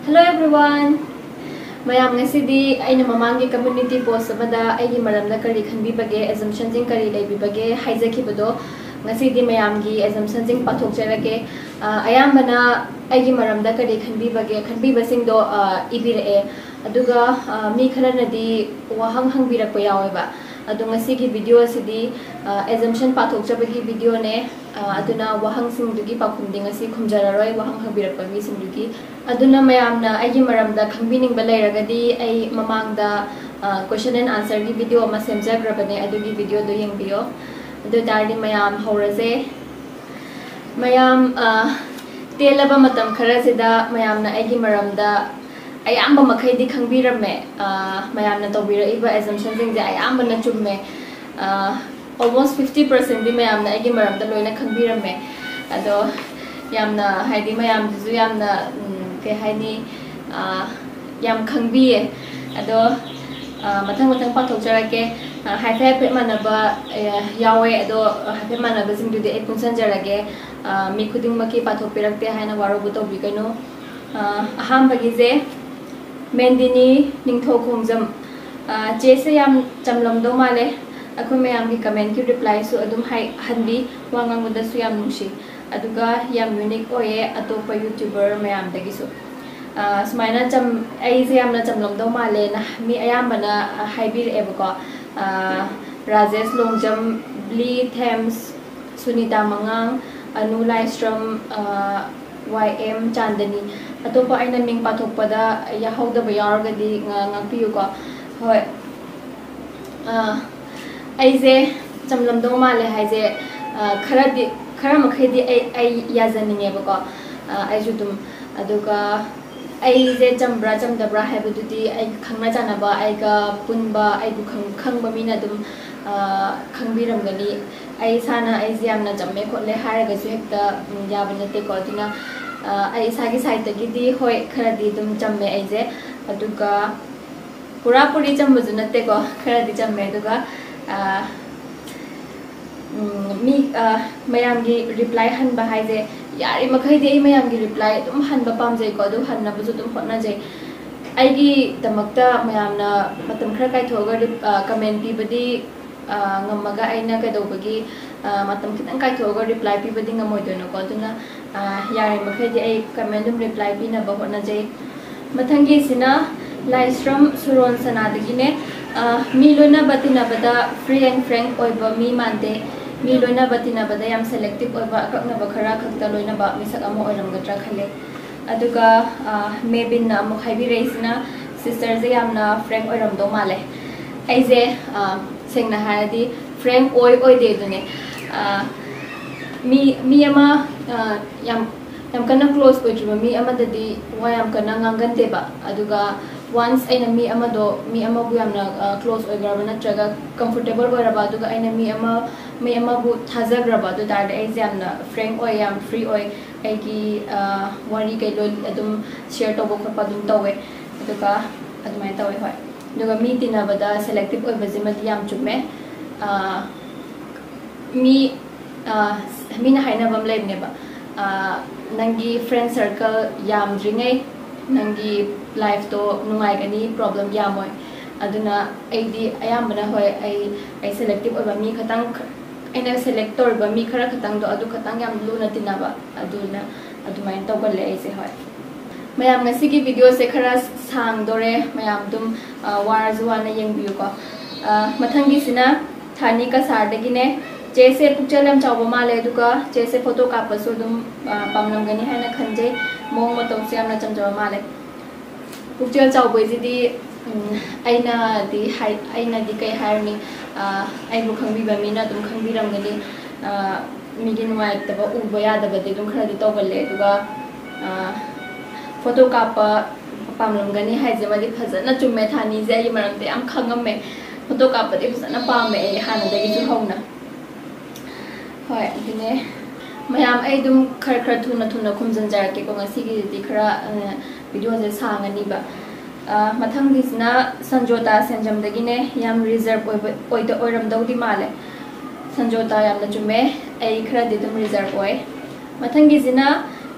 Hello everyone. Mayam ngasidi aina mamangi community post amada aigi maramda kari khanbi bage assumption jing kari leibi bage haijaki bado ngasidi mayamgi assumption jing pathok jarake ayambana aigi maramda kari khanbi bage khanbi basing do ibire aduga mi kharanadi wahang hangbirakpa yaweba adu ngasigi video sidi assumption pathok jabagi video ne aduna wahang singdugi pakhumdi ngasi khumjararoi wahang hangbirakpa mi singdugi aduna mayamna aigi maramda khangbining balairagadi ai mamangda question and answer gi video ma semjagrabane adugi video do yengbiyo adu dardi mayam horaze mayam telaba matam khara sida mayamna aigi maramda ayamba makhaidi khangbirame mayamna tobira iba assumption jing je ayamba na chumme almost 50% di mayamna aigi maramda loina khangbirame ado yamna haidi mayam ju yamna ke haini yam khangbiye ado mathang pathok jarake haife pe manaba yawe ado haife manaba jing du de punsan jarage mi khuding maki pathok pirakte haina warobu to bikano aham bagi je Mendini ningtho khomjam chese yam chamlam do male akhu mayam gi comment ki reply su adum hai hanbi wangang muda su yam nungshi aduga yam unique oye atopa youtuber mayam dagi su smaina cham ai se yam na chamlam do male na mi ayam bana haibir ebako Rajesh Longjam Bli Thames Sunita Mangang Anu Livestream YM Chandani atopa aina ming pathokpada yahauda bayargadi ngangpiyu ko hoi aise chamlam do male haije khara makhedi ai yazaninge bako ai judum aduga aise chambra chamdabra haibududi ai khangna janaba ai ga punba ai bu khangba mina dum khangbiramgani ai sana ai jamna jamme kholle haraga su hekta yabanate ko dina ai sagi side gidi hoi kharadi dum chamme aije aduga pura puri chambu nate ko kharadi chamme aduga mi mayam gi reply han ba haije yari makhai de mayam gi reply dum han ba pam jai ko du han na bu dum hotna jai ai gi tamakta mayam na matam khara kai thoga comment pi badi ngamaga aina ka dobagi matam kitang kai thoga reply pi badi ngamoi dono ko duna yari makhai de ai comment dum reply pi na ba hotna jai mathangi sina livestream suron sana dagine mi loina batina bada free and frank oiba mi mante mi loina batina bada yam selective oiba akakna ba khara khakta loina ba misak amo oiramgadra khale aduga mebin na mo khaibi reisina sister je yamna frank oiram do male aije sengna haradi frank oi de dune mi ama yam kana close oitriba mi ama dadi wa yam kana ngangan deba aduga once aina mi ama bu yamna close oigraba natraga comfortable oiraba aduga aina mi ama bu thajagraba adu dar ai jamna frank oi yam free oi ai gi wari kai lo adum share to bokpa dum tawe aduga adumai tawe hoi aduga mi tinabada selective oi bazimati yam chume mi na haina bam lebne ba nangi friend circle yam dringai nangi life to nungai gani problem yamoi aduna aidi ayambana hoi ai selective oba mi khatang aina selector ba mi khara khatang do adu khatang yam luna tinaba aduna adumai tawbal le aise hoi mayam ngasi gi video se khara sang dore mayam dum war juana yengbiu ko mathangi sina thani ka sardagine jese pukchalam chawba male duka jese photo kapasu dum pamnam gani haina khanje mong matom se amna chamjawa male pukchal chawba jidi aina di kai harni ai bu khangbi ba mina dum khangbi ram gani migin wai taba uba ya da bade dum khara di tawballe duga photo kapa pamnam gani haije mali phajana chumme thani je ai maram te am khangamme photo kapa de phajana pame hana dagi chu hongna hoi dine mayam ai dum khar thuna khumjan jarake ko ngasi gi di khara video je sangani ba mathang disna sanjota senjam dagine yam reserve oida oiram dawdi male sanjota yam na chume ai khara di dum reserve oi mathang gi jina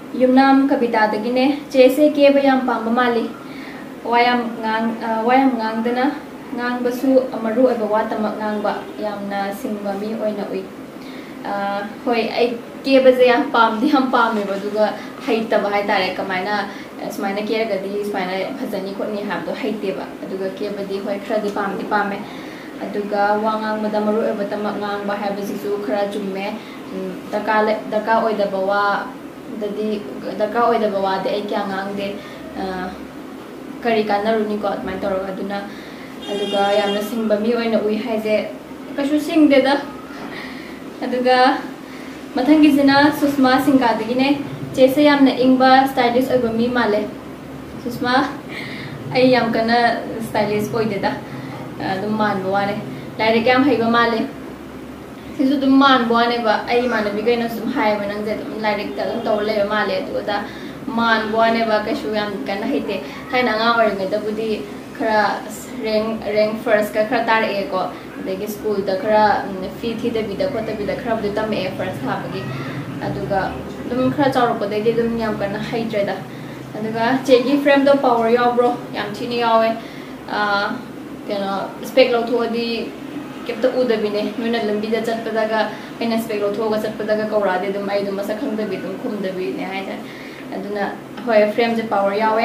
Yumnam kabita dagine chese ke bayam pamba mali wayam ngang dana ngang basu amaru eba watama ngang ba yamna singba mi oina ui hoi ai ke baze yam pam di ham pam me baduga haita ba haita kamaina smaina ke gadi smaina phajani khotni habdo haite ba aduga ke badi hoi khra di pam me aduga wangang mada maru eba tama ngang ba habasisu khra jumme daka oida bawa dadi daka oida bawa de ai kya ngang de kari kanaruni ko atmai toro aduna aduga yamna singba mi oina ui haise kasu sing de da aduga mathangi jina susma singka dagine chese yamna ingba stylish oiba mi male susma ai yam kana stylish oide da dum man bwane laire kam haiba male sisu dum man bwane ba ai mana bi gaina sum hai banang je dum laire ta dum to le male tu da man bwane ba kasu yam kana haite thaina nga ori me da budi khara rank first ka khara tar e ko degi school da khara fee thi da bi da ko ta bi da khara bu tam e first ha bagi aduga dum khara chawro ko degi dum yam kana haite da aduga chegi frame do power yaw bro yam thini yawe kena spec lo tho di kepta u da bine nuna lambi da chat padaga ena spec lo tho ga chat padaga kawra de dum ai dum masa khang da bi dum khum da bi ne hai da aduna hoi frame je power yawe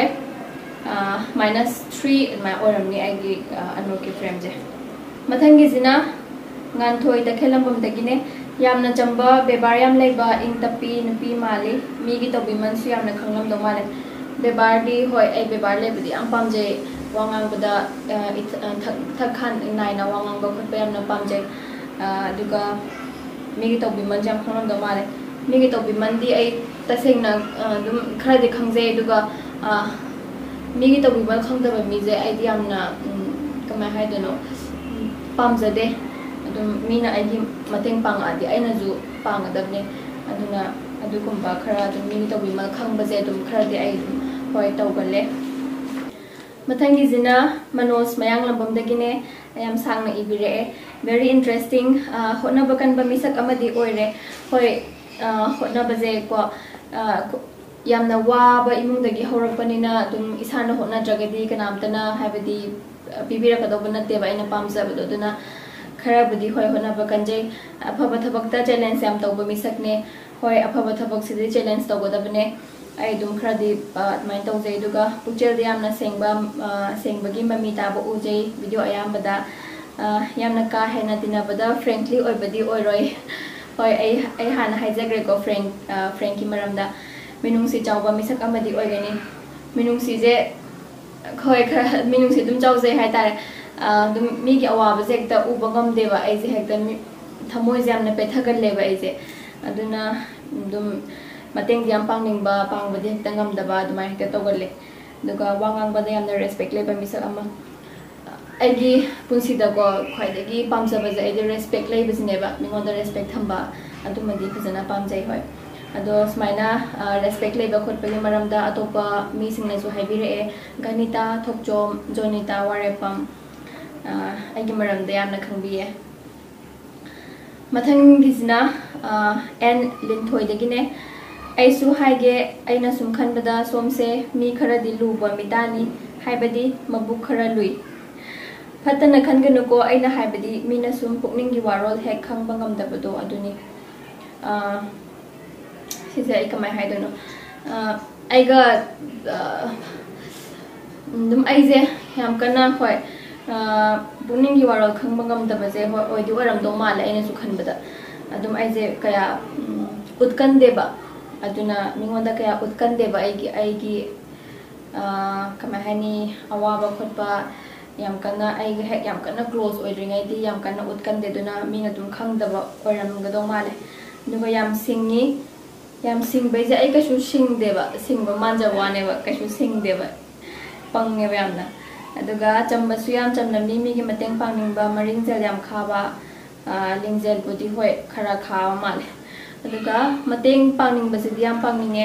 -3 my oram ni ai gi anoki frame je mathangi jina ngan thoi da khelambam dagine yamna chamba bebar yam leiba ing tapi nupi mali mi gi tobi man su yamna khanglam do male bebar di hoi ai bebar lebdi am pam je wangang bada thakhan nai na wangang ba khot yamna pam je duga mi gi tobi man jam khanglam do male mi gi tobi man di ai taseng na dum khara di khangje duga mi gi tobi man khangda ba mi je ai di yamna kamai hai dono pam jade adum mina ai gi mateng pang adi ai na ju pang adabne aduna adukumba khara dum mi gi tobi man khangba je dum khara di ai hoi tawgalle mathangi jina manos mayang lambam dagine ayam sangna ibire very interesting hotna bakan ba misak amadi oire hoi hotna baje ko yamna wa ba imung dagi horakpanina dum isana hotna jagadi kanamtana habadi bibira kadobana te ba ina pamsa bado duna khara budi hoi hotna bakan je aphaba thabakta challenge yam tawba misakne hoi aphaba thabak sidi challenge tawgodabne ai dum khara di mai tau jai duga puchel di amna sengbagi mami ta bo ujai video ayam bada yamna ka hena dinabada frankly oi badi oi roi hoi ai hana haijagre ko franky maramda minung si chawba misak amadi oi gani minung si je khoi khara minung si dum chaw jai hai tare dum mi gi awa ba jek ta u bangam deba ai je hekta thamoi jamna pe thagal leba ai je aduna dum mateng diam pangning ba pang badi hekta ngam daba dumai hekta togalle duga wangang bada yamna respect leba misak ama aigi punsi da ko khwaidagi pamsa ba jai de respect leba sineba mingon da respect thamba adumadi phajana pamjai hoi ado smaina respect leba khotpagi maramda atopa mi singna su haibire ganita thokjom jonita warepam aigi maramda yamna khangbiye mathang gizna en linthoi dagine aisu haige aina sum khanbada somse mi khara dilu ba mitani haibadi mabuk khara lui fatana khangenu ko aina haibadi mina sum pukning gi warol hek khangba ngamdabado aduni sise ai kamai haidono aiga dum aije yam kana hoi pukning gi warol khangba ngamdabaje hoi oidi waram do mala aina su khanbada adum aije kaya utkan deba aduna mingonda kaya utkan deba aigi kamai hani awaba khotpa yam kana aigi hek yam kana close oidringai di yam kana utkan de duna minga dum khangdaba oiram gado male nuga yam sing beje ai kasu sing deba singba manja wane ba kasu sing deba pangne ba yamna aduga chamba su yam chamna mi gi mateng pangning ba maring jel yam khaba lingjel budi hoi khara khawa male aduga mateng pangning ba sidi yam pangninge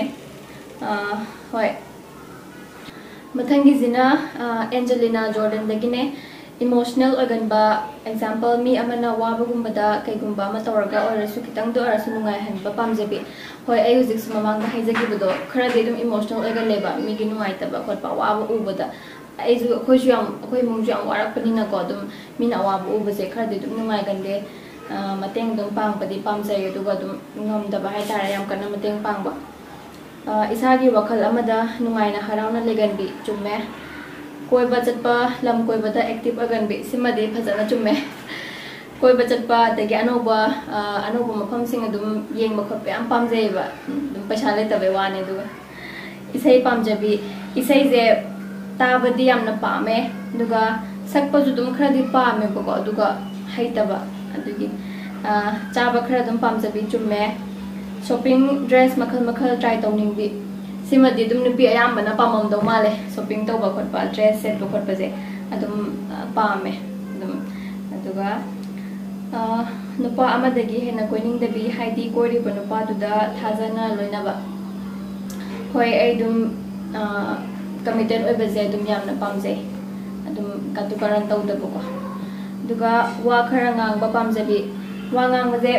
hoi mathangi jina Angelina Jordan dagine emotional organba example mi amana wabagumba kaigumba ama tawraga orasu kitang do orasu nungai hanba pamjabi hoi ai hujik sumamang da haijagi budo khara de dum emotional organ leba mi gi nungai taba khotpa waba ubada ai ju khoi ju am khoi mung ju am warak pani na ko dum mi na waba ubase khara de dum nungai gande mateng dum pang padi pamjai aduga dum ngam da ba hai tara yam kana mateng pangba isagi wakhal amada nungai na harauna leganbi chumme koi budget pa lam koi bata active organ bi simade phajana chumme koi budget pa de anoba mafam sing adum yeng makhot pe am pamjai ba dum paisa le tabe wane du isai pamjabi isai je tabadi yamna pame duga sakpa ju dum khara di pame ko duga haitaba adugi chaba khara dum pamjabi chumme shopping dress makhal try tawning bi simadi dum nupi ayambana pamam do male shopping to ba khot pa dress set to khot pa je adum pame dum aduga nupa amadagi hena koining da bi haidi kori ba nupa du da thajana loina ba hoi ai dum committed oi ba je dum yamna pamje adum katu karan taw da ko duga wa khara ngang ba pamjabi wa ngang ba je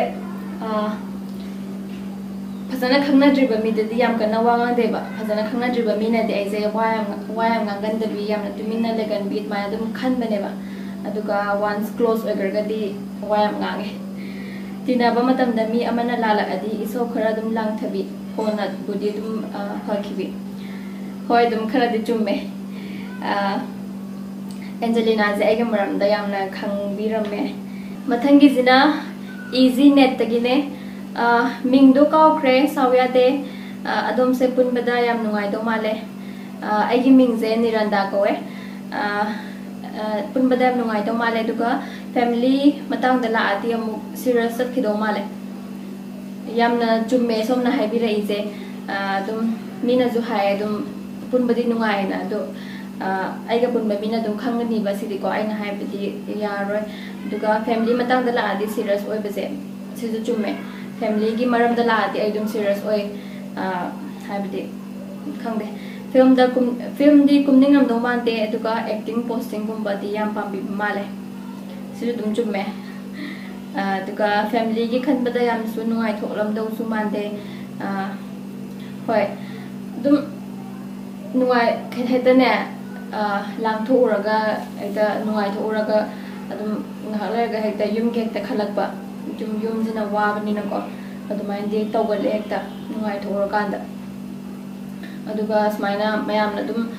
फजना खंगना द्रिबा मी दि याम कना वांगा देबा फजना खंगना द्रिबा मी ना दे आइजे वायाम ngangan da bi yam na tuminna legan bit ma adum khan baneba aduga once close oigar di wayam ngange tina ba matam da mi amana lala adi iso khara dum lang thabi kona budi dum hakhibi hoi dum khara di chumme Angelina je aiga maram da yamna khangbiram mathangi jina easy net tagine mingdo kaukre sawyate adom se punbada yam nungai do male aigi mingje niranda koe punbada yam nungai do male duga family matang dala ati amu serious sat khido male yamna chumme somna haibi rai je dum mina ju hai dum punbadi nungai na do aiga punba mina dum khangani ba sidi ko aina haibidi yaroi duga family matang dala ati serious oi bese sidu chumme family ki maram da laati ai dum serious oi haibidi khangde film di kumning am do mante aduga acting posting gumba di yam pambi male sidu dum chumme aduga family ki khanbada yam su nuai tholam do su mante hoi dum nuai kheta ne lang thoraga aita nuai thoraga adum ngalaga hekta yum ke hekta khalakba yum jina wabani na ko adumai de tawgal ekta nungai thorokanda aduga smaina mayam na dum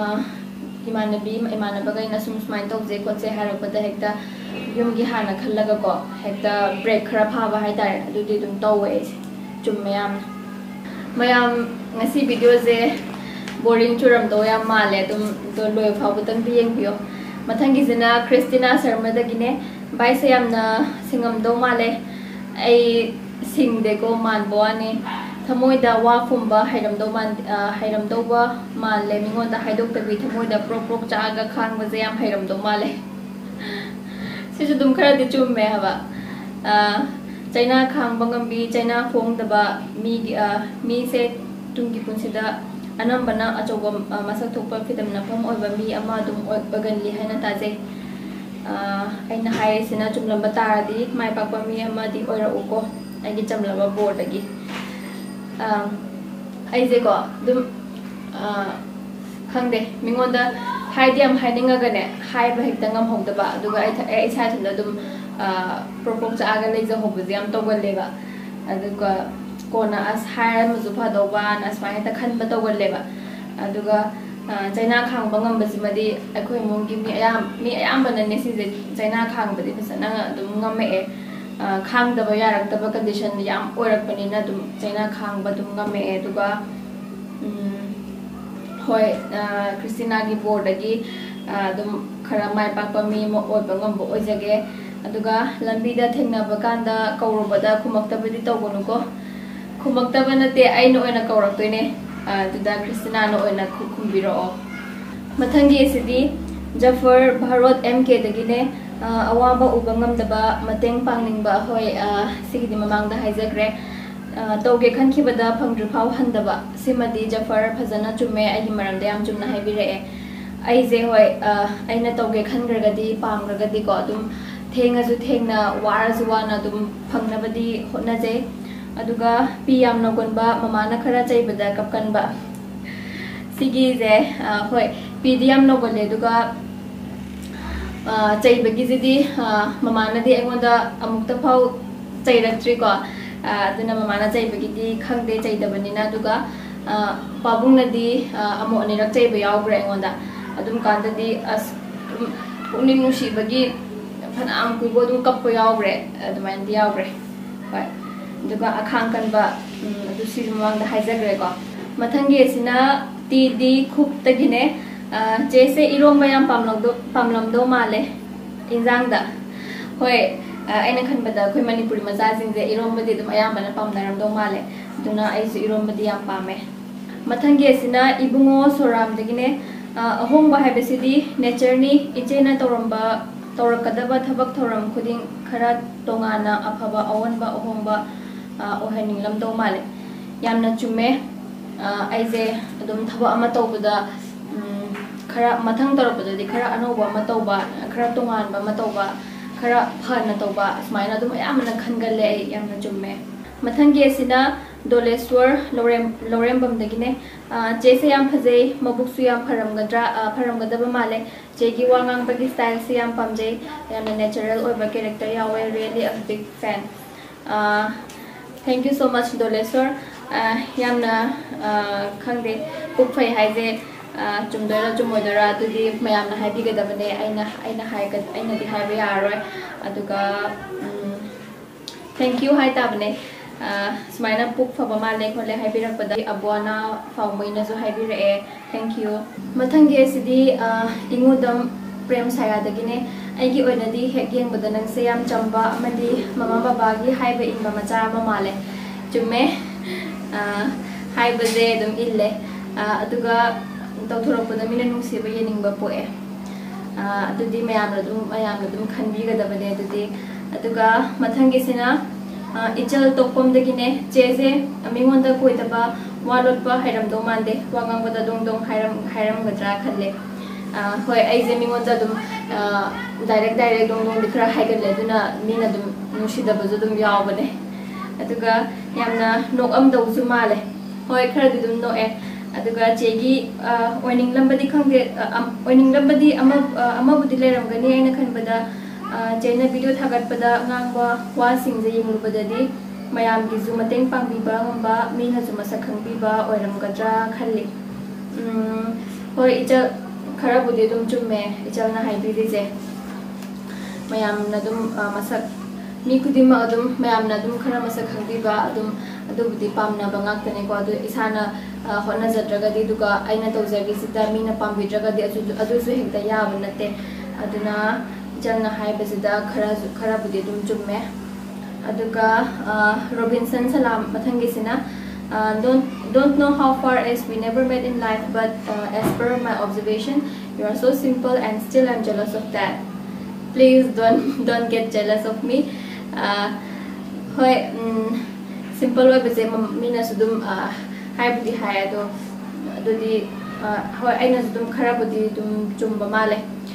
imanabi gai na sum smain tawje ko che harapada hekta yum gi hana khallaga ko hekta break khara phaba hai tar adudi dum tawwe chum mayam ngasi video je boring churam do yam male dum do loi phabu tang bi yeng bio mathangi jina Christina Sharma da gine bai se yamna singam do male ai sing de ko man boane thamoi da wa phumba hairam do ba man le mingon da haidok ta bi thamoi da prop cha ga khang ba jam hairam do male sisu dum khara di chum me haba China khang bangam bi China phong da ba mi se tungi punsida anam bana achoba masak thokpa fitam na phom oi ba mi ama dum ogan li haina ta je aina hai sina chumlamba taradi mai pakpa mi ama di oira uko agi chamlaba board agi ai je ko dum khangde mingonda haidiam haidinga gane hai ba hekta ngam hokda ba aduga ai sa thunda dum propose cha aga lei je hobu jam togol leba aduga kona as hire mu zu pha do ba as mai ta khan ba togol leba aduga China khang bangam basimadi akhoi mongi mi ayam bana ne si China khang badi basana dum ngame khang da ba yarak da ba condition yam orak pani na dum China khang ba dum ngame duga hoi Christina gi board agi dum khara mai pakpa mi mo oi bangam bo ojage aduga lambi da thengna ba kanda kaurobada khumakta badi tawgonu ko khumakta bana te aino oina kaurak toine Duda Christina no oina kumbiro mathangi sidi Jafar Bharot MK dagine awaba ubangam daba mateng pangningba hoi sigidi mamang da haijagre tawge khankhibada phangdru phau handaba simadi Jafar phajana chumme agi maramda yam chumna haibire ꯑꯩꯁꯦ ꯍꯣꯏ ꯑꯩꯅ ꯇꯧꯒꯦ ꯈꯟꯈ꯭ꯔꯒꯗꯤ ꯄꯥꯝꯈ꯭ꯔꯒꯗꯤꯀꯣ ꯑꯗꯨꯝ ꯊꯦꯡꯉꯁꯨ ꯊꯦꯡꯅ ꯋꯥꯔꯁꯨ ꯋꯥꯅ ꯑꯗꯨꯝ ꯐꯪꯅꯕꯗꯤ ꯍꯣꯠꯅꯖꯩ ꯑꯗꯨꯒ ꯄꯤ ꯌꯥꯝꯅ ꯀꯣꯟꯕ ꯃꯃꯥꯅ ꯈꯔ ꯆꯩꯕꯗ ꯀꯞꯀꯟꯕ ꯁꯤꯒꯤꯁꯦ ꯍꯣꯏ ꯄꯤꯗꯤ ꯌꯥꯝ ꯅꯧꯒꯜꯂꯦ ꯑꯗꯨꯒ ꯆꯩꯕꯒꯤꯁꯤꯗꯤ ꯃꯃꯥꯅꯗꯤ ꯑꯩꯉꯣꯟꯗ ꯑꯃꯨꯛꯇ ꯐꯥꯎ ꯆꯩꯔꯛꯇ꯭ꯔꯤꯀꯣ ꯑꯗꯨꯅ ꯃꯃꯥꯅ ꯆꯩꯕꯒꯤꯗꯤ ꯈꯪꯗꯦ ꯆꯩꯗꯕꯅꯤना ꯑꯗꯨꯒ ꯄꯥꯕꯨꯡꯅꯗꯤ ꯑꯃꯨꯛ ꯑꯅꯤꯔꯛ ꯆꯩꯕ ꯌꯥꯎꯈ꯭ꯔꯦ ꯑꯩꯉꯣꯟꯗ ꯑꯗꯨꯝ ꯀꯥꯟꯗꯗꯤ ꯑꯁ ꯄꯨꯛꯅꯤꯡ ꯅꯨꯡꯁꯤꯕꯒꯤ ꯐꯅꯌꯥꯝ ꯀꯨꯏꯕ ꯑꯗꯨꯝ ꯀꯞꯄ ꯌꯥꯎꯈ꯭ꯔꯦ ꯑꯗꯨꯃꯥꯏꯅꯗꯤ ꯌꯥꯎꯈ꯭ꯔꯦ ꯍꯣꯏ ꯑꯗꯨꯒ ꯑꯈꯥꯡ ꯀꯟꯕ ꯑꯗꯨ ꯁꯤꯁꯨ ꯃꯃꯥꯡꯗ ꯍꯥꯏꯖꯈ꯭ꯔꯦꯀꯣ ꯃꯊꯪꯒꯤ ꯑꯁꯤꯅ ꯇꯤꯗꯤ ꯈꯨꯞꯇꯒꯤꯅꯦ ꯆꯦꯁꯦ ꯏꯔꯣꯝꯕ ꯌꯥꯝ ꯄꯥꯝꯂꯝꯗꯧ ꯃꯥꯜꯂꯦ ꯏꯟꯖꯥꯡꯗ ꯍꯣꯏ ꯑꯩꯅ ꯈꯟꯕꯗ ꯑꯩꯈꯣꯏ ꯃꯅꯤꯄꯨꯔꯤ ꯃꯆꯥꯁꯤꯡꯁꯦ ꯏꯔꯣꯝꯕꯗꯤ ꯑꯗꯨꯝ ꯑꯌꯥꯝꯕꯅ ꯄꯥꯝꯅꯔꯝꯗꯧ ꯃꯥꯜꯂꯦ ꯑꯗꯨꯅ ꯑꯩꯁꯨ ꯏꯔꯣꯝꯕꯗꯤ ꯌꯥꯝ ꯄꯥꯝꯃꯦ ꯃꯊꯪꯒꯤ ꯑꯁꯤꯅ ꯏꯕꯨꯡꯉꯣ ꯁꯣꯔꯥꯝꯗꯒꯤꯅꯦ ꯑꯍꯣꯡꯕ ꯍꯥꯏꯕꯁꯤꯗꯤ ꯅꯦꯆꯔꯅꯤ ꯏꯆꯦꯅ ꯇꯧꯔꯛꯀꯗꯕ ꯊꯕꯛ ꯊꯧꯔꯝ ꯈꯨꯗꯤꯡ ꯈꯔ ꯇꯣꯉꯥꯟꯅ ꯑꯐꯕ ꯑꯑꯣꯟꯕ ꯑꯍꯣꯡꯕ ꯑꯣꯏꯍꯟꯅꯤꯡꯂꯝꯗꯧ ꯃꯥꯜꯂꯦ ꯌꯥꯝꯅ ꯆꯨꯝꯃꯦ ꯑꯩꯁꯦ ꯑꯗꯨꯝ ꯊꯕꯛ ꯑꯃ ꯇꯧꯕꯗ खरा मथंग तौरपदी खरा अनौब तौबा खरा तोंगानबा अमा तौबा खरा फना तौबा सुमायना दुम यामना खनगले यामना जुम्मे मथंगे सिना दोलेश्वर लौरेंबमदगिने चेसे याम फजे मबुकसु याम फरमगदबा माले चेगी वांगांगबगी स्टाइल से याम पामजे यामना नेचुरल ओइबा कैरेक्टर यावे really a big fan thank you so much Doleshwar यामना खंगदे पुकफै हाइजे चुमदरा चुमोदरा तुदी मयामना हाइबिगदबने अइना हाइबे यारोय अदुगा थैंक यू हाइ ताबने सुमाइना पुक फबा माले खोले हाइबिरकपदा अबवाना फाउमैनाजु हाइबिरए थैंक यू मथंगे सिदी इंगुदम प्रेम सायादगिने अइगी ओइनदी हेक येंगबदा नंगसे याम चंबा अमदी ममा बाबागी हाइबे इंबा मचा अमा माले चुम्मे हाइबजे दम इल्ले अदुगा तौथुरकपदा मिना नुंसिबा येनिंगबा पोए अदुदी मयामना दुम खनबिगदबने अदुदी अदुगा मथंगिसिना इचल तोपमदगिने चेजे मिंगोंदा कोइदबा वालोटबा हाइरमदो मांदे वांगांगबदा दोंग हाइरमगद्रा खल्ले होय आइजे मिंगोंदा दुम डायरेक्ट दोंग खरा हाइगले दुना मीना दुम नुंसिदबजु दुम यावबने अदुगा यामना नोकअमदौजु माले होय खरदि दुम नोए अदुगा चेगी ओइनिंगलंबदी खंगे ओइनिंगलंबदी अमबुदी लेरमगनी आइना खनबदा चेना वीडियो थागतपदा ngang वासिंग जे यंगबददी मयाम गिजु मतेंग पांगबिबा ngamba मीनजु मसक खंगबिबा ओइरमगद्रा खल्ली होय इचल खराबुदी दुम चुम्मे इचलना हाइबिदिजे मयामना दुम मसक मी खुदिमा अदुम मयामना दुम खरा मसक खंगबिबा अदुम अदुबुदी पामना बंगाक्तने को अदु इसाना होनजद्रगदी दुगा आइना तौजगिसिदा मीना पांबिद्रगदी अदुसु हेक्ता याब नते अदुना जंगना हाइबसिदा खराबुदी दुम चुम्मे अदुगा रोबिन्सन सलाम मथंगिसिना don't know how far as we never met in life but as per my observation you are so simple and still I'm jealous of that please don't get jealous of me hoy simple way bese mina sudum haibudi hai adudi hoy aina sudum kharabudi dum chumba male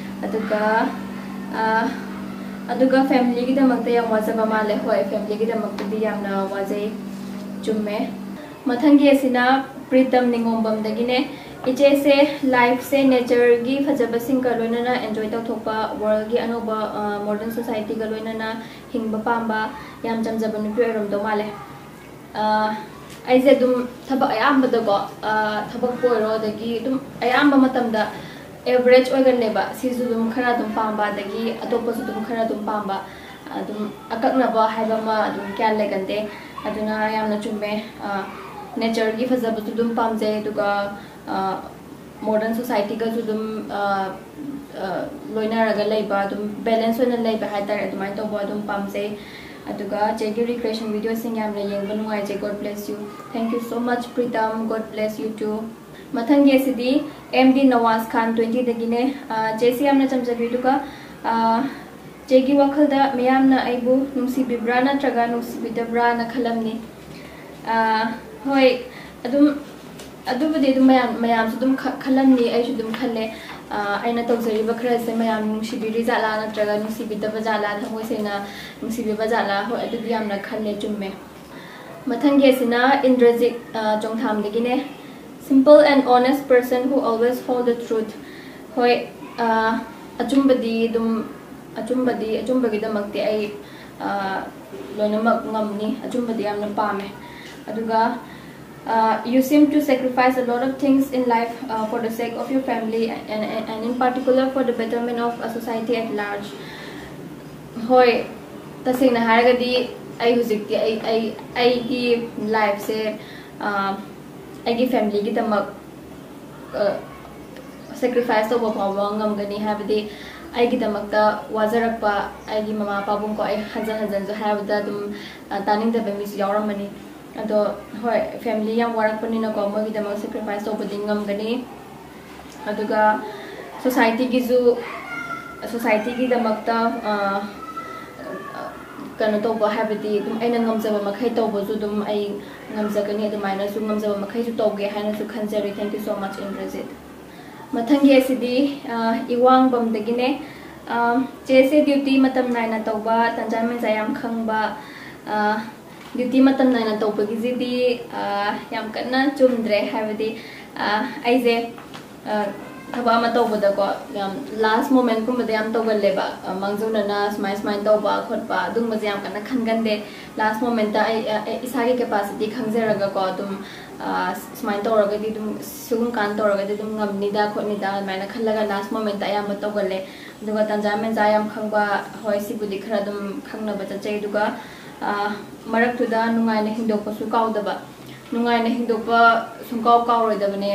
aduga family gi damakta yam wajaba male hoy family gi damakta di yamna wajai chumme mathangi asina pritam ningombam dagine इचे से life से nature की फजब सिंह का लोइनना enjoy तौथोपा world की अनोबा modern society का लोइनना हिंगबा पांबा याम चमजब नुपि ओइरमदो माले आइजे दुम थबक अयामबदको थबक पोइरो दगी दुम अयामबा मतमदा average ओइगनेबा सिजु दुम खरा दुम पांबा दगी अतोपसु दुम खरा दुम पांबा दुम अककनबा हाइबमा दुम क्या लेगंदे अदुना यामना चुम्मे नेचर की फजब दुम पामजे दुगा मॉडर्न सोसाइटी का दुम लोइनारगा लेबा दुम बैलेंस होना लेबा हाइतार अदुमाय तोबा दुम पामजे अदुगा चेगी रिक्रिएशन वीडियो सिंग यामना येंगबा नुंगाइजे God bless you thank you so much Pritam God bless you too मथंगे सिदी एमडी नवाज खान 20 दगिने जेसी यामना चमजबी दुगा चेगी वखलदा मयामना आइबु नुंसिबिब्रा नत्रगा नुंसिबिदब्रा न खलमनी होय अदुम अदुबदे दुम मयाम सु दुम खलमनी आई सु दुम खले आइना तौजरिबा खरा से मयाम नुसिबिरि जाला नत्रगा नुसिबिदबा जाला थमोय सेना नुसिबिबा जाला हो अदुदि यामना खले चुम्मे मथंगे सिना Indrajit Jongtham दगिने simple and honest person who always hold the truth hoy achumbadi dum achumbagi damakti ai loinamak ngamni achumbadi yamna pame aduga you seem to sacrifice a lot of things in life for the sake of your family and in particular for the betterment of a society at large hoy tasingna haragadi ai hujikti ai gi life se ai family ki tamak sacrifice to bawa ngam gani habdi ai ki tamak ta wajarakpa ai gi mama pabung ko ai hajan jo habda dum taning da bemis yawramani ado hoi family yam warak pani na ko mo gi tamak sacrifice to boding ngam gani aduga society ki tamak ta kano to ba habdi dum aina ngamjaba makhai to bo ju dum ai ngamjagani adumaina su ngamjaba makhai ju to ge haina su khanjari thank you so much Indrajit mathangi asidi iwang bam dagine chese duty matam naina tawba tanjamen jayam khangba duty matam naina tawba gi jidi yam kanna chumdre habdi aize thaba ma tawbada ko last moment kum de yam tawgaleba mangjuna na smile tawba khotpa dung ma jam kana khangande last moment ta ai isagi capacity khangjaraga ko dum smile tawraga di dum sugum kan tawraga di dum ngamni da khotni da maina khallaga last moment ta yam tawgalle duga tanjamen jayam khangba hoi sibudi khara dum khangna ba chai duga marak tuda nungai na hindokpa su kaudaba nungai na hindokpa sungkaw kawroidabane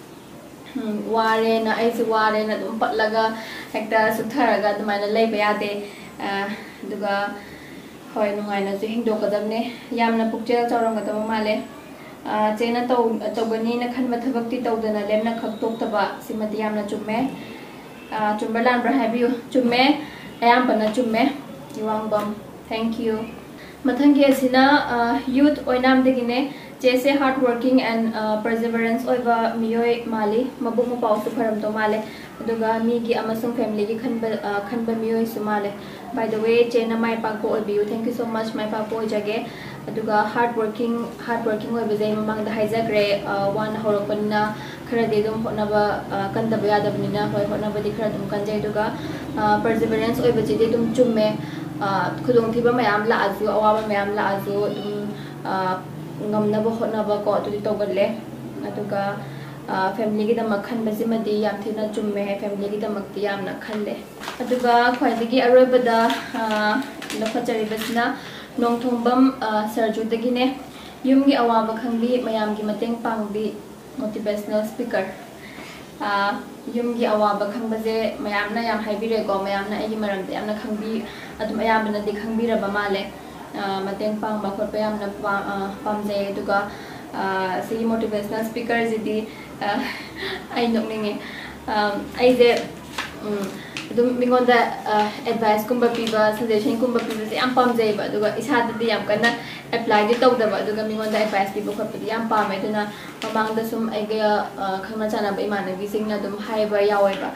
ware na ai se ware na dum patlaga hekta sutharaga dumaina leiba yade duga hoi nungai na se hindokadamne yamna pukchel chawrangadam male chena tawgani na khanba thabakti tawdana lemna khaktoktaba simati yamna chumme chumbalan brahabiu chumme ayam pana chumme iwangbam thank you mathangi asina youth oinam degine jese hard working and perseverance oiba miyoi mali mabuk mo pau su pharam to male aduga mi gi amasung family gi khanba miyoi su male by the way chena mai pa ko oibiu thank you so much mai pa po jage aduga hard working oiba jai mamang da haijagre one horopanna khara de dum honaba kandaba yadabnina hoi honaba di khara dum kanjai duga perseverance oiba jide dum chumme khudong thiba mayam la azu awaba mayam la azu dum ngamnaba hotnaba ko tu togalle aduga family gi damak khan bazimadi yam thina chumme family gi damak ti yamna khalle aduga khwaidagi aroibada lokhachari basna nongthombam sarju dagine yumgi awaba khangbi mayam gi mateng pangbi motivational speaker yumgi awaba khangbaje mayamna yam haibire ko mayamna agi maramde yamna khangbi adum ayamna di khangbira ba male mateng pang ba khotpa yamna pamje duga si motivational speaker jidi ai nokninge ai je dum mingonda advice kumba piba suggestion kumba piba se am pamje ba duga isada di yam kana apply di tawdaba duga mingonda advice piba khotpa di yam pame duna mamangda sum ai ga khangna chana ba imanabi singna dum haiba yawe ba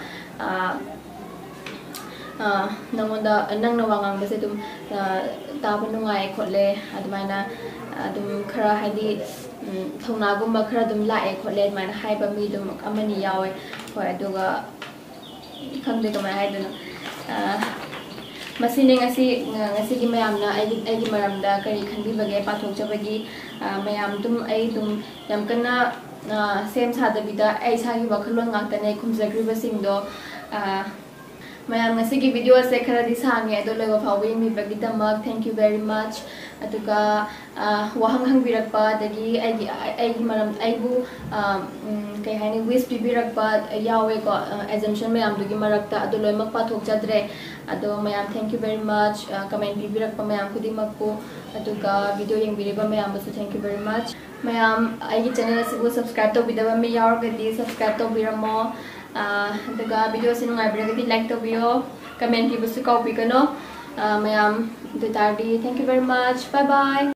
nangonda nangna wangang base dum taba nungai khotle adumaina adum khara hadi thongna gumba khara dum lae khotle maina haiba mi dum amani yawe hoi aduga khamde kamai haiduna masine ngasi gi mayamna ai gi maramda kari khanbi bage pathok chabagi mayam dum ai dum yam kana sem sadabida ai sagi wakhalon ngaktane khumjagri basingdo mayam ngasi gi video se khara di sangi ado leba fawi mi bagi damak thank you very much aduga wahang hang birakpa dagi ai maram ai bu kai hani wish birakpa yawe ko assumption mayam dugi marakta ado loimak pathok chadre ado mayam thank you very much comment birakpa mayam kudi makko aduga video yeng biriba mayam basu thank you very much mayam ai gi channel asibu subscribe to bidaba mi yaur gadi subscribe to biramo aduga video sinu ngai biragadi like to bio comment ki basu copy kano mayam dutardi thank you very much bye bye